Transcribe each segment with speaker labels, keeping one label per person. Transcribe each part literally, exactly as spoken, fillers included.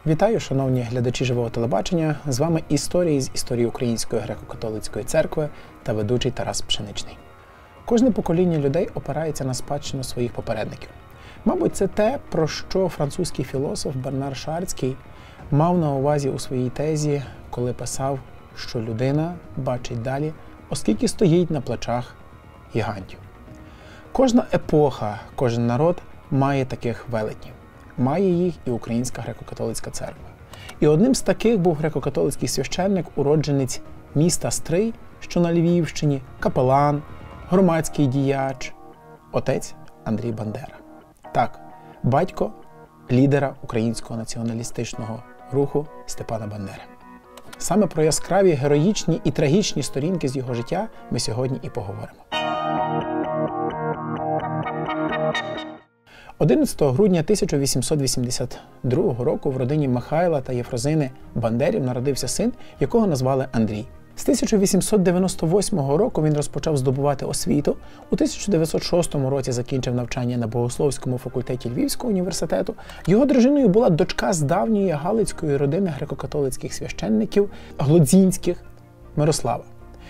Speaker 1: Вітаю, шановні глядачі Живого телебачення. З вами історії з історії Української греко-католицької церкви та ведучий Тарас Пшеничний. Кожне покоління людей опирається на спадщину своїх попередників. Мабуть, це те, про що французький філософ Бернар Шарцький мав на увазі у своїй тезі, коли писав, що людина бачить далі, оскільки стоїть на плечах гігантів. Кожна епоха, кожен народ має таких велетнів. Має їх і Українська греко-католицька церква. І одним з таких був греко-католицький священник, уродженець міста Стрий, що на Львівщині, капелан, громадський діяч, отець Андрій Бандера. Так, батько лідера українського націоналістичного руху Степана Бандери. Саме про яскраві, героїчні і трагічні сторінки з його життя ми сьогодні і поговоримо. одинадцятого грудня тисяча вісімсот вісімдесят другого року в родині Михайла та Єфрозини Бандерів народився син, якого назвали Андрій. З тисяча вісімсот дев'яносто восьмого року він розпочав здобувати освіту, у тисяча дев'ятсот шостому році закінчив навчання на Богословському факультеті Львівського університету. Його дружиною була дочка з давньої галицької родини греко-католицьких священників Глодзінських Мирослава,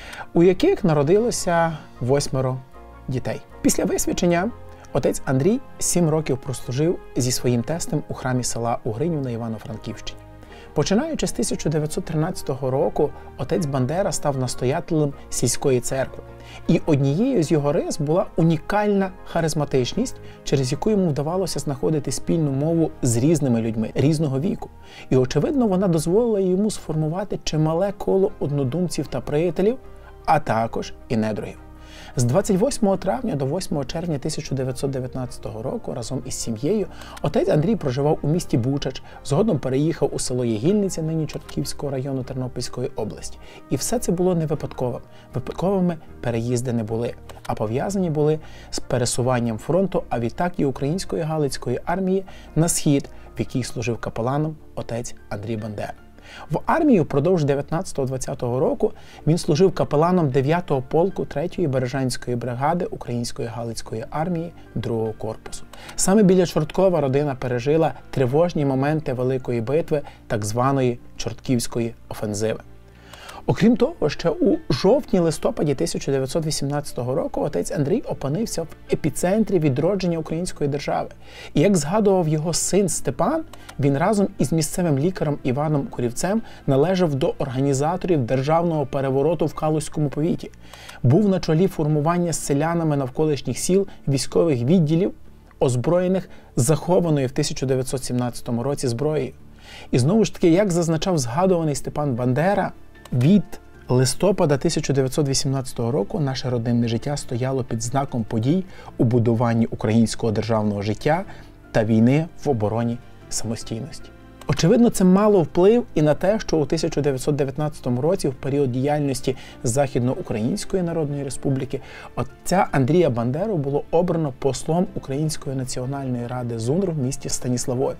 Speaker 1: у яких народилося восьмеро дітей. Після висвячення отець Андрій сім років прослужив зі своїм тестем у храмі села Угринів на Івано-Франківщині. Починаючи з тисяча дев'ятсот тринадцятого року, отець Бандера став настоятелем сільської церкви. І однією з його рис була унікальна харизматичність, через яку йому вдавалося знаходити спільну мову з різними людьми різного віку. І, очевидно, вона дозволила йому сформувати чимале коло однодумців та приятелів, а також і недругів. З двадцять восьмого травня до восьмого червня тисяча дев'ятсот дев'ятнадцятого року разом із сім'єю отець Андрій проживав у місті Бучач, згодом переїхав у село Єгільниця, нині Чортківського району Тернопільської області. І все це було не випадковим. Випадковими переїзди не були, а пов'язані були з пересуванням фронту, а відтак і Української Галицької армії на схід, в якій служив капеланом отець Андрій Бандера. В армії впродовж дев'ятнадцятого-двадцятого року він служив капеланом дев'ятого полку третьої Бережанської бригади Української Галицької армії другого корпусу. Саме біля Чорткова родина пережила тривожні моменти Великої битви, так званої Чортківської офензиви. Окрім того, ще у жовтні-листопаді тисяча дев'ятсот вісімнадцятого року отець Андрій опинився в епіцентрі відродження української держави. І як згадував його син Степан, він разом із місцевим лікарем Іваном Курівцем належав до організаторів державного перевороту в Калузькому повіті. Був на чолі формування з селянами навколишніх сіл військових відділів, озброєних захованою в тисяча дев'ятсот сімнадцятому році зброєю. І знову ж таки, як зазначав згадуваний Степан Бандера, від листопада тисяча дев'ятсот вісімнадцятого року наше родинне життя стояло під знаком подій у будуванні українського державного життя та війни в обороні самостійності. Очевидно, це мало вплив і на те, що у тисяча дев'ятсот дев'ятнадцятому році, в період діяльності Західноукраїнської Народної Республіки, отця Андрія Бандеру було обрано послом Української національної ради ЗУНР в місті Станіславові.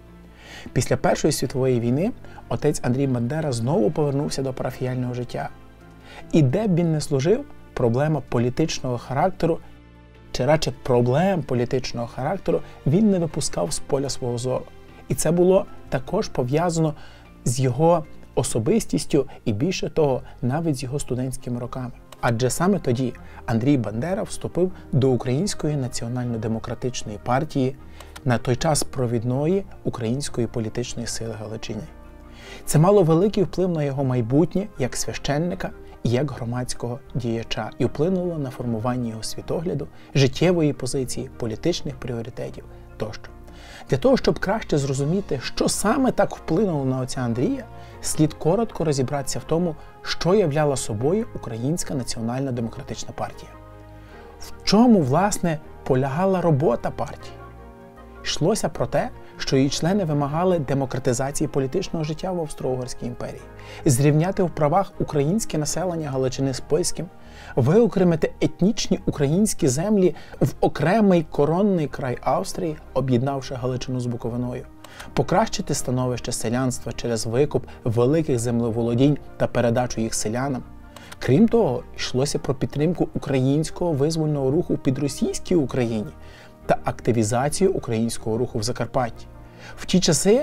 Speaker 1: Після Першої світової війни отець Андрій Бандера знову повернувся до парафіяльного життя. І де б він не служив, проблема політичного характеру, чи радше проблем політичного характеру, він не випускав з поля свого зору. І це було також пов'язано з його особистістю і, більше того, навіть з його студентськими роками. Адже саме тоді Андрій Бандера вступив до Української національно-демократичної партії, на той час провідної української політичної сили Галичини. Це мало великий вплив на його майбутнє як священника і як громадського діяча і вплинуло на формування його світогляду, життєвої позиції, політичних пріоритетів тощо. Для того, щоб краще зрозуміти, що саме так вплинуло на отця Андрія, слід коротко розібратися в тому, що являла собою Українська національно-демократична партія. В чому, власне, полягала робота партії? Йшлося про те, що її члени вимагали демократизації політичного життя в Австро-Угорській імперії, зрівняти в правах українське населення Галичини з польським, виокремити етнічні українські землі в окремий коронний край Австрії, об'єднавши Галичину з Буковиною, покращити становище селянства через викуп великих землеволодінь та передачу їх селянам. Крім того, йшлося про підтримку українського визвольного руху в підросійській Україні та активізацію українського руху в Закарпатті. В ті часи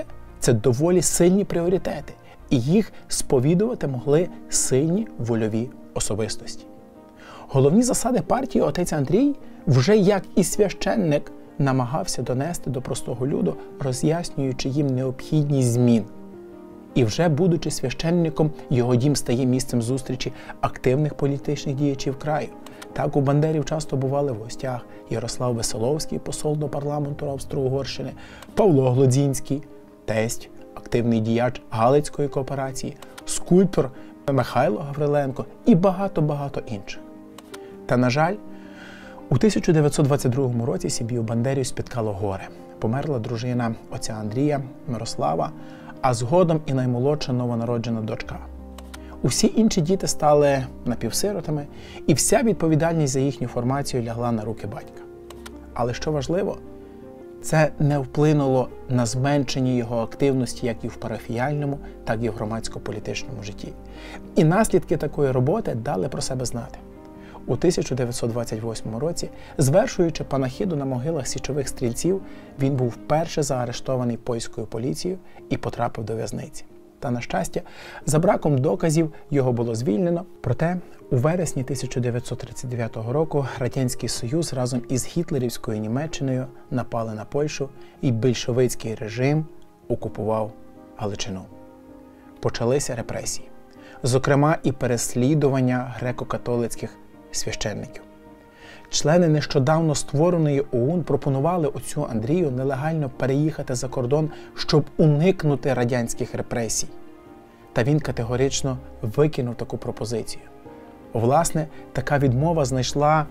Speaker 1: це доволі сильні пріоритети, і їх сповідувати могли сильні вольові особистості. Головні засади партії отець Андрій вже як і священник намагався донести до простого люду, роз'яснюючи їм необхідність змін. І вже будучи священником, його дім стає місцем зустрічі активних політичних діячів краю. Так у Бандерів часто бували в гостях Ярослав Веселовський, посол до парламенту Австро-Угорщини, Павло Глодзінський, тесть, активний діяч Галицької кооперації, скульптор Михайло Гавриленко і багато-багато інших. Та, на жаль, у тисяча дев'ятсот двадцять другому році сім'ю Бандерів спіткало горе. Померла дружина отця Андрія, Мирослава, а згодом і наймолодша новонароджена дочка. Усі інші діти стали напівсиротами, і вся відповідальність за їхню формацію лягла на руки батька. Але що важливо, це не вплинуло на зменшення його активності як і в парафіяльному, так і в громадсько-політичному житті. І наслідки такої роботи дали про себе знати. У тисяча дев'ятсот двадцять восьмому році, звершуючи панахиду на могилах січових стрільців, він був вперше заарештований польською поліцією і потрапив до в'язниці. Та, на щастя, за браком доказів його було звільнено. Проте, у вересні тисяча дев'ятсот тридцять дев'ятого року Радянський Союз разом із гітлерівською Німеччиною напали на Польщу, і більшовицький режим окупував Галичину. Почалися репресії. Зокрема, і переслідування греко-католицьких священників. Члени нещодавно створеної ОУН пропонували отцю Андрію нелегально переїхати за кордон, щоб уникнути радянських репресій. Та він категорично викинув таку пропозицію. Власне, така відмова знайшла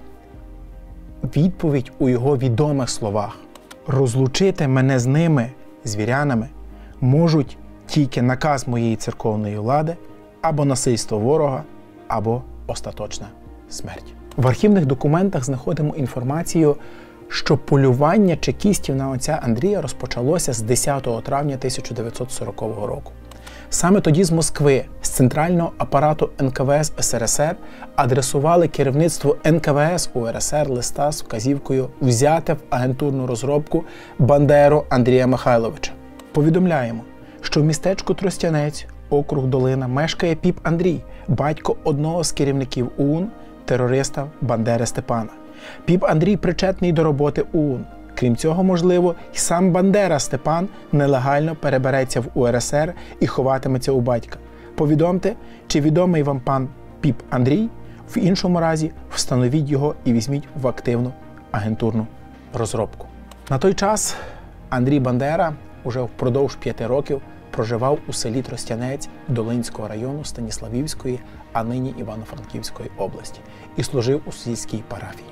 Speaker 1: відповідь у його відомих словах: «Розлучити мене з ними, з вірянами, можуть тільки наказ моєї церковної влади, або насильство ворога, або остаточна смерть». В архівних документах знаходимо інформацію, що полювання чекістів на отця Андрія розпочалося з десятого травня тисяча дев'ятсот сорокового року. Саме тоді з Москви, з центрального апарату ен ка ве ес ес ер ес ер, адресували керівництву ен ка ве ес у ер ес ер листа з вказівкою взяти в агентурну розробку Бандеру Андрія Михайловича. Повідомляємо, що в містечку Тростянець, округ Долина, мешкає піп Андрій, батько одного з керівників ОУН, терориста Бандери Степана. Піп Андрій причетний до роботи ОУН. Крім цього, можливо, й сам Бандера Степан нелегально перебереться в у ер ес ер і ховатиметься у батька. Повідомте, чи відомий вам пан Піп Андрій, в іншому разі встановіть його і візьміть в активну агентурну розробку. На той час Андрій Бандера уже впродовж п'яти років проживав у селі Тростянець Долинського району Станіславівської, а нині Івано-Франківської області, і служив у сільській парафії.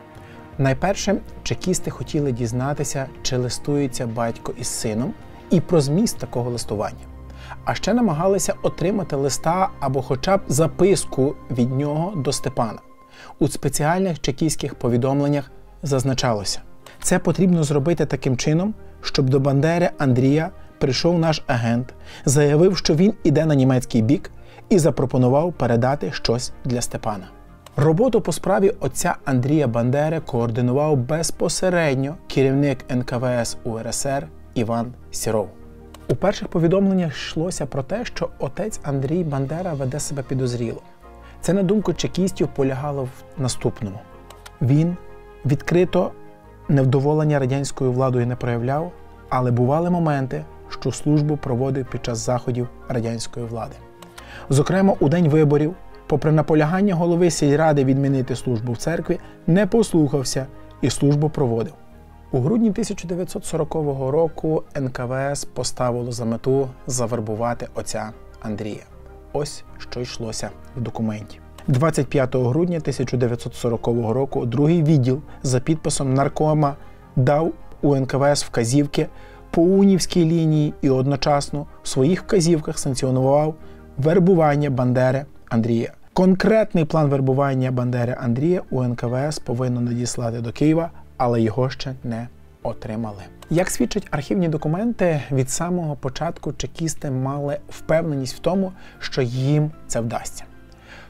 Speaker 1: Найперше, чекісти хотіли дізнатися, чи листується батько із сином, і про зміст такого листування. А ще намагалися отримати листа або хоча б записку від нього до Степана. У спеціальних чекістських повідомленнях зазначалося: це потрібно зробити таким чином, щоб до Бандери Андрія прийшов наш агент, заявив, що він іде на німецький бік, і запропонував передати щось для Степана. Роботу по справі отця Андрія Бандери координував безпосередньо керівник ен ка ве ес у ер ес ер Іван Сіров. У перших повідомленнях йшлося про те, що отець Андрій Бандера веде себе підозріло. Це, на думку чекістів, полягало в наступному. Він відкрито невдоволення радянською владою не проявляв, але бували моменти, що службу проводив під час заходів радянської влади. Зокрема, у день виборів, попри наполягання голови сільради відмінити службу в церкві, не послухався і службу проводив. У грудні тисяча дев'ятсот сорокового року ен ка ве ес поставило за мету завербувати отця Андрія. Ось що йшлося в документі. двадцять п'ятого грудня тисяча дев'ятсот сорокового року другий відділ за підписом наркома дав у ен ка ве ес вказівки по унівській лінії і одночасно в своїх вказівках санкціонував вербування Бандери Андрія. Конкретний план вербування Бандери Андрія у ен ка ве ес повинно надіслати до Києва, але його ще не отримали. Як свідчать архівні документи, від самого початку чекісти мали впевненість в тому, що їм це вдасться.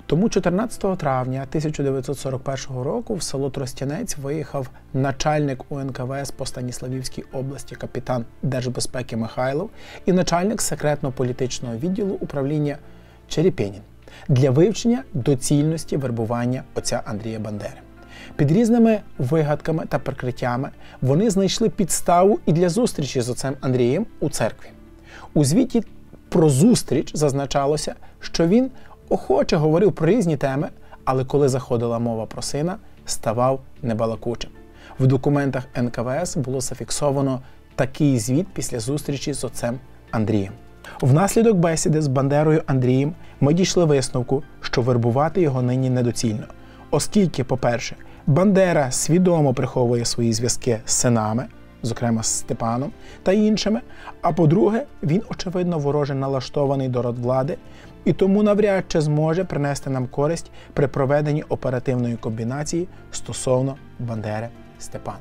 Speaker 1: Тому чотирнадцятого травня тисяча дев'ятсот сорок першого року в село Тростянець виїхав начальник У Ен Ка Ве Ес по Станіславівській області капітан Держбезпеки Михайлов і начальник секретно-політичного відділу управління Черепєнін для вивчення доцільності вербування отця Андрія Бандери. Під різними вигадками та прикриттями вони знайшли підставу і для зустрічі з отцем Андрієм у церкві. У звіті про зустріч зазначалося, що він охоче говорив про різні теми, але коли заходила мова про сина, ставав небалакучим. В документах Ен Ка Ве Ес було зафіксовано такий звіт після зустрічі з отцем Андрієм. Внаслідок бесіди з Бандерою Андрієм ми дійшли висновку, що вербувати його нині недоцільно, оскільки, по-перше, Бандера свідомо приховує свої зв'язки з синами, зокрема з Степаном та іншими, а по-друге, він, очевидно, вороже налаштований до родвлади і тому навряд чи зможе принести нам користь при проведенні оперативної комбінації стосовно Бандери Степана.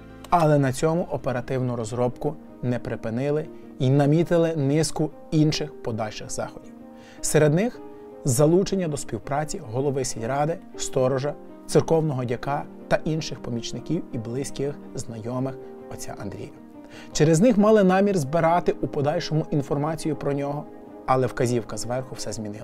Speaker 1: Але на цьому оперативну розробку не припинили і намітили низку інших подальших заходів. Серед них залучення до співпраці голови сільради, сторожа, церковного дяка та інших помічників і близьких знайомих отця Андрія. Через них мали намір збирати у подальшому інформацію про нього, але вказівка зверху все змінила.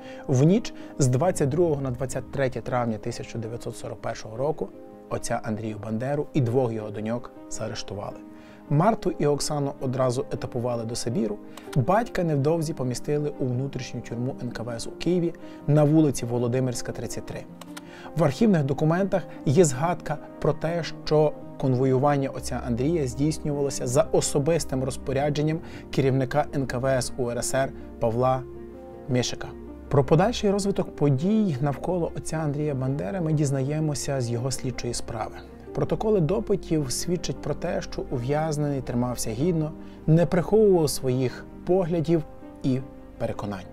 Speaker 1: В ніч з двадцять другого на двадцять третє травня тисяча дев'ятсот сорок першого року отця Андрію Бандеру і двох його доньок заарештували. Марту і Оксану одразу етапували до Сибіру, батька невдовзі помістили у внутрішню тюрму Ен Ка Ве Ес у Києві на вулиці Володимирська, тридцять три. В архівних документах є згадка про те, що конвоювання отця Андрія здійснювалося за особистим розпорядженням керівника Ен Ка Ве Ес У Ер Ес Ер Павла Мішика. Про подальший розвиток подій навколо отця Андрія Бандери ми дізнаємося з його слідчої справи. Протоколи допитів свідчать про те, що ув'язнений тримався гідно, не приховував своїх поглядів і переконань.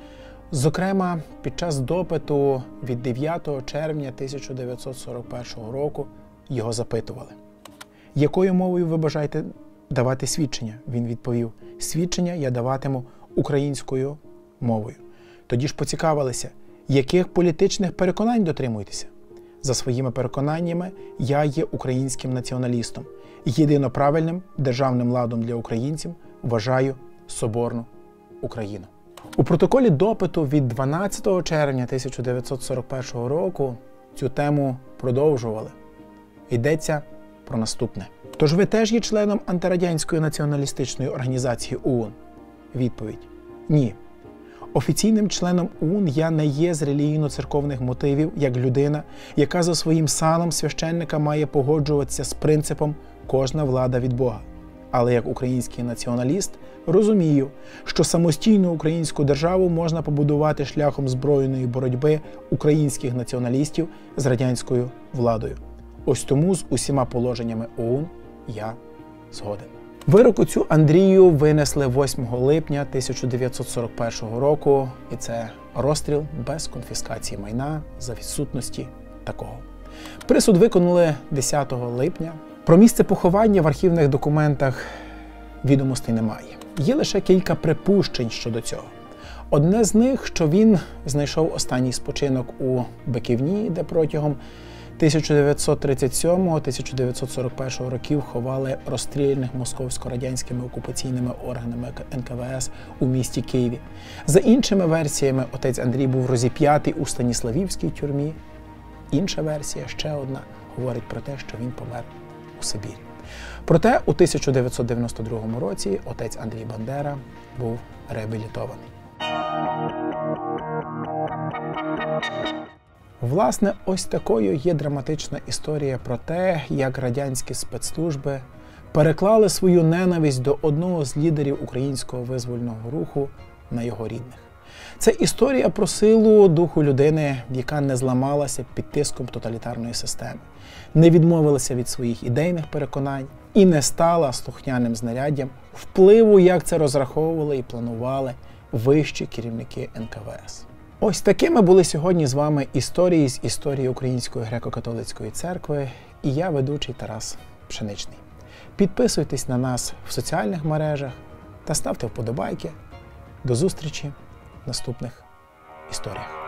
Speaker 1: Зокрема, під час допиту від дев'ятого червня тисяча дев'ятсот сорок першого року його запитували: «Якою мовою ви бажаєте давати свідчення?» Він відповів: «Свідчення я даватиму українською мовою». Тоді ж поцікавилися: «Яких політичних переконань дотримуєтеся?» «За своїми переконаннями, я є українським націоналістом. Єдино правильним державним ладом для українців вважаю соборну Україну». У протоколі допиту від дванадцятого червня тисяча дев'ятсот сорок першого року цю тему продовжували. Йдеться про наступне. «Тож ви теж є членом антирадянської націоналістичної організації О У Н?» Відповідь: «Ні. Офіційним членом О У Н я не є з релігійно-церковних мотивів, як людина, яка за своїм саном священника має погоджуватися з принципом «кожна влада від Бога». Але як український націоналіст розумію, що самостійну українську державу можна побудувати шляхом збройної боротьби українських націоналістів з радянською владою. Ось тому з усіма положеннями О У Н я згоден». Вирок отцю Андрію винесли восьмого липня тисяча дев'ятсот сорок першого року, і це розстріл без конфіскації майна за відсутності такого. Присуд виконали десятого липня. Про місце поховання в архівних документах відомостей немає. Є лише кілька припущень щодо цього. Одне з них, що він знайшов останній спочинок у Биківні, де протягом тисяча дев'ятсот тридцять сьомого - тисяча дев'ятсот сорок першого років ховали розстріляних московсько-радянськими окупаційними органами Ен Ка Ве Ес у місті Києві. За іншими версіями, отець Андрій був розіп'ятий у Станіславівській тюрмі. Інша версія, ще одна, говорить про те, що він помер у Сибірі. Проте у тисяча дев'ятсот дев'яносто другому році отець Андрій Бандера був реабілітований. Власне, ось такою є драматична історія про те, як радянські спецслужби переклали свою ненависть до одного з лідерів українського визвольного руху на його рідних. Це історія про силу духу людини, яка не зламалася під тиском тоталітарної системи, не відмовилася від своїх ідейних переконань і не стала слухняним знаряддям впливу, як це розраховували і планували вищі керівники Ен Ка Ве Ес. Ось такими були сьогодні з вами історії з історії Української греко-католицької церкви, і я, ведучий Тарас Пшеничний. Підписуйтесь на нас в соціальних мережах та ставте вподобайки. До зустрічі в наступних історіях.